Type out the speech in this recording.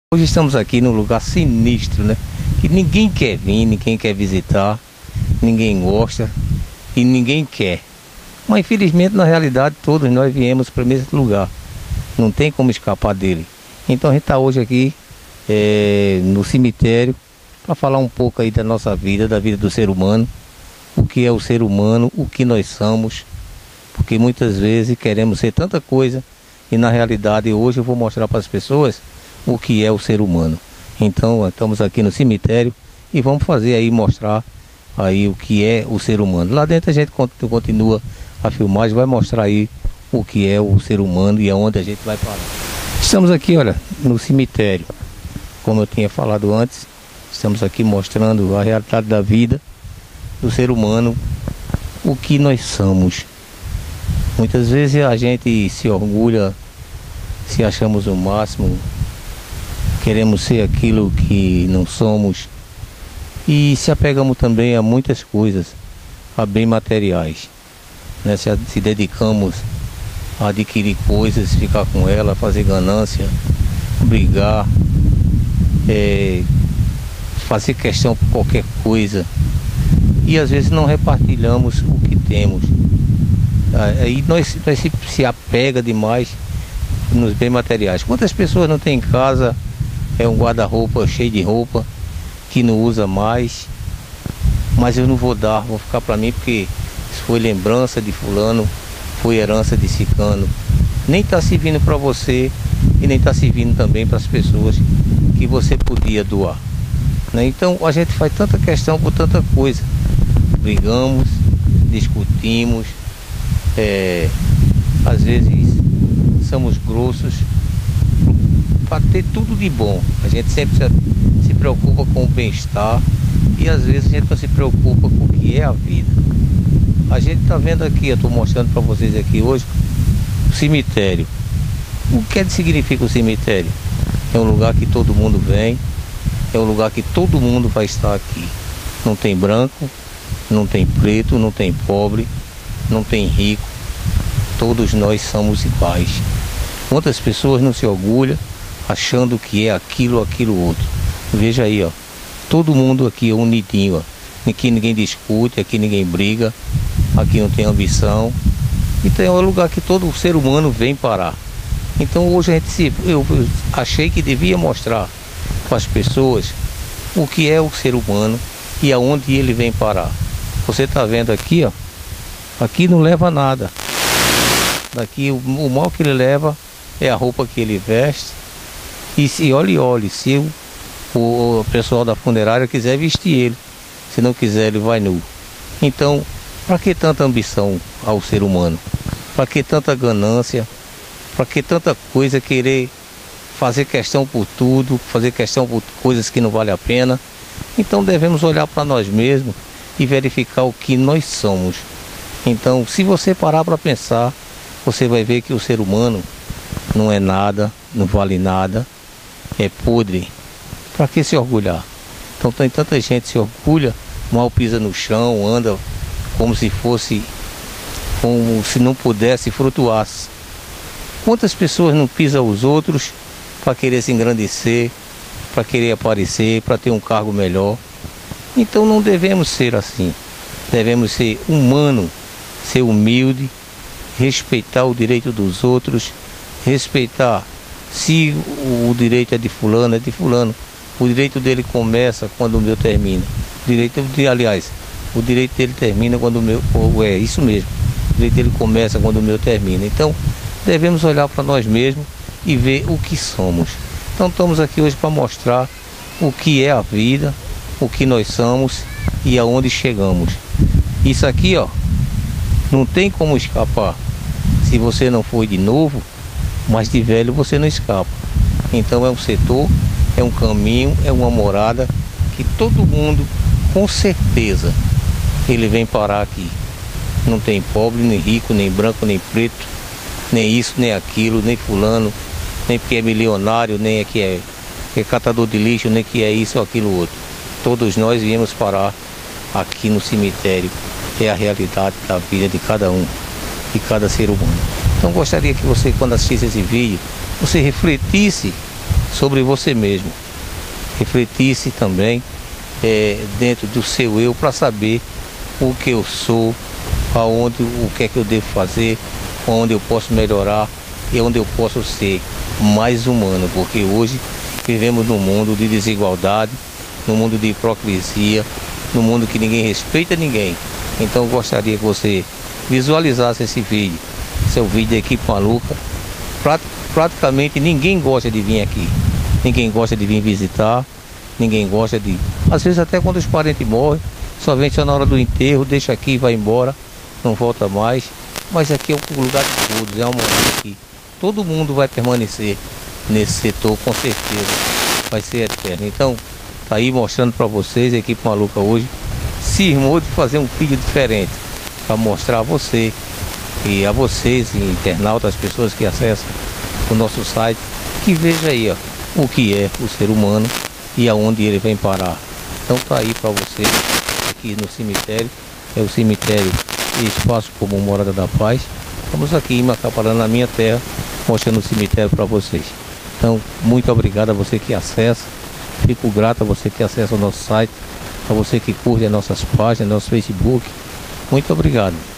Hoje estamos aqui num lugar sinistro, né? Que ninguém quer vir, ninguém quer visitar, ninguém gosta e ninguém quer. Mas infelizmente, na realidade, todos nós viemos para o mesmo lugar. Não tem como escapar dele. Então a gente está hoje aqui no cemitério para falar um pouco aí da nossa vida, da vida do ser humano. O que é o ser humano, o que nós somos. Porque muitas vezes queremos ser tanta coisa e na realidade hoje eu vou mostrar para as pessoas o que é o ser humano. Então estamos aqui no cemitério e vamos fazer aí, mostrar aí o que é o ser humano. Lá dentro a gente continua a filmagem, vai mostrar aí o que é o ser humano e aonde a gente vai parar. Estamos aqui, olha, no cemitério. Como eu tinha falado antes, estamos aqui mostrando a realidade da vida do ser humano, o que nós somos. Muitas vezes a gente se orgulha, se achamos o máximo, queremos ser aquilo que não somos e se apegamos também a muitas coisas, a bens materiais, né? Se dedicamos a adquirir coisas, ficar com ela, fazer ganância, brigar, fazer questão por qualquer coisa e às vezes não repartilhamos o que temos. Aí nós se apega demais nos bens materiais. Quantas pessoas não têm em casa um guarda-roupa cheio de roupa que não usa mais, mas eu não vou dar, vou ficar para mim porque isso foi lembrança de fulano, foi herança de ciclano. Nem está servindo para você e nem está servindo também para as pessoas que você podia doar, né? Então a gente faz tanta questão por tanta coisa, brigamos, discutimos, às vezes somos grossos para ter tudo de bom. A gente sempre se preocupa com o bem-estar e às vezes a gente não se preocupa com o que é a vida. A gente está vendo aqui, eu estou mostrando para vocês aqui hoje, o cemitério. O que significa o cemitério? É um lugar que todo mundo vem, é um lugar que todo mundo vai estar aqui. Não tem branco, não tem preto, não tem pobre, não tem rico. Todos nós somos iguais. Quantas pessoas não se orgulham achando que é aquilo outro. Veja aí, ó, todo mundo aqui é unidinho, ó. Aqui ninguém discute, aqui ninguém briga, aqui não tem ambição. Então é um lugar que todo ser humano vem parar. Então hoje eu achei que devia mostrar para as pessoas o que é o ser humano e aonde ele vem parar. Você está vendo aqui, ó, aqui não leva nada. Daqui o mal que ele leva é a roupa que ele veste. E se olhe, se o pessoal da funerária quiser vestir ele, se não quiser ele vai nu. Então, para que tanta ambição ao ser humano? Para que tanta ganância? Para que tanta coisa, querer fazer questão por tudo, fazer questão por coisas que não vale a pena? Então devemos olhar para nós mesmos e verificar o que nós somos. Então, se você parar para pensar, você vai ver que o ser humano não é nada, não vale nada, é podre. Para que se orgulhar? Então tem tanta gente que se orgulha, mal pisa no chão, anda como se fosse, como se não pudesse, flutuasse. Quantas pessoas não pisam os outros para querer se engrandecer, para querer aparecer, para ter um cargo melhor? Então não devemos ser assim. Devemos ser humanos, ser humilde, respeitar o direito dos outros, respeitar. Se o direito é de fulano, o direito dele começa quando o meu termina. O direito dele termina quando o meu... É isso mesmo. O direito dele começa quando o meu termina. Então, devemos olhar para nós mesmos e ver o que somos. Então, estamos aqui hoje para mostrar o que é a vida, o que nós somos e aonde chegamos. Isso aqui, ó, não tem como escapar. Se você não for de novo, mas de velho você não escapa. Então é um setor, é um caminho, é uma morada que todo mundo, com certeza, ele vem parar aqui. Não tem pobre, nem rico, nem branco, nem preto, nem isso, nem aquilo, nem fulano, nem porque é milionário, nem que é catador de lixo, nem que é isso ou aquilo outro. Todos nós viemos parar aqui no cemitério. É a realidade da vida de cada um, de cada ser humano. Então gostaria que você, quando assistisse esse vídeo, você refletisse sobre você mesmo. Refletisse também dentro do seu eu para saber o que eu sou, aonde, o que é que eu devo fazer, onde eu posso melhorar e onde eu posso ser mais humano, porque hoje vivemos num mundo de desigualdade, num mundo de hipocrisia, num mundo que ninguém respeita ninguém. Então eu gostaria que você visualizasse esse vídeo, seu vídeo da Equipe Maluca. Praticamente ninguém gosta de vir aqui, ninguém gosta de vir visitar, ninguém gosta de... Às vezes até quando os parentes morrem, só vem só na hora do enterro, deixa aqui e vai embora, não volta mais. Mas aqui é o lugar de todos, é uma morada que todo mundo vai permanecer nesse setor, com certeza, vai ser eterno. Então, tá aí mostrando para vocês, a Equipe Maluca hoje se irmou de fazer um vídeo diferente, para mostrar a você e a vocês, internautas, as pessoas que acessam o nosso site, que veja aí ó, o que é o ser humano e aonde ele vem parar. Então tá aí para vocês, aqui no cemitério, é o cemitério Espaço Comum Morada da Paz. Estamos aqui em Macaparana, na minha terra, mostrando o cemitério para vocês. Então, muito obrigado a você que acessa, fico grato a você que acessa o nosso site, a você que curte as nossas páginas, nosso Facebook. Muito obrigado.